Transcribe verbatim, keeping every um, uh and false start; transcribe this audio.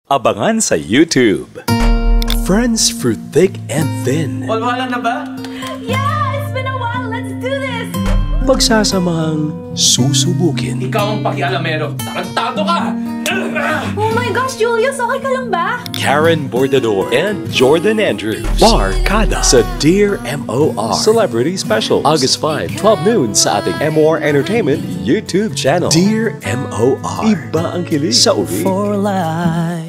Abangan sa YouTube. Friends for thick and thin. Walwala na ba? Yeah, it's been a while. Let's do this. Pagsasamahang susubukin. Ikaw ang pakialamero. Tarantado ka! Oh my gosh, Julius, okay ka lang ba? Karen Bordador and Jordan Andrews. Barkada sa Dear M O R Celebrity Specials. August five, twelve noon sa ating M O R Entertainment YouTube channel. Dear M O R. Iba ang kilig sa uri. For life.